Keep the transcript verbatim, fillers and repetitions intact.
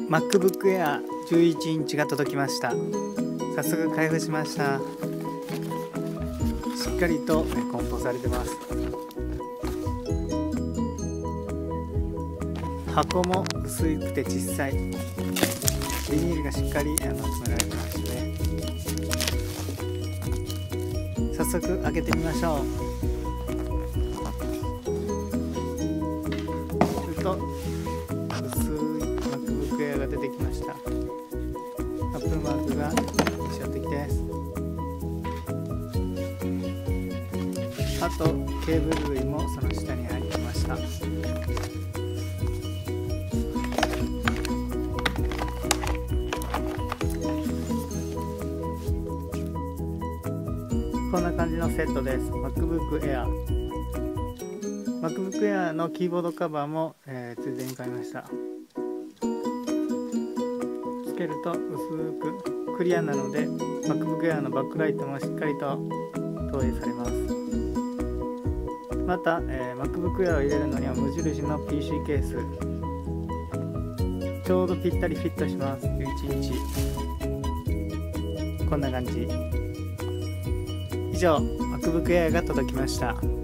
MacBook Air じゅういちインチが届きました。早速開封しました。しっかりと梱包されてます。箱も薄くて小さい。ビニールがしっかり詰められてましたね。早速開けてみましょう。すると薄い MacBook Air が出てきました。Apple マークが印象的です。あとケーブル類もその下に入ってました。こんな感じのセットです。 MacBook Air MacBook Air のキーボードカバーも、えー、ついでに買いました。つけると薄くクリアなので MacBook Air のバックライトもしっかりと投影されます。また、えー、MacBook Air を入れるのには無印の ピーシー ケースちょうどぴったりフィットします。じゅういちインチこんな感じ。以上 MacBook Air が届きました。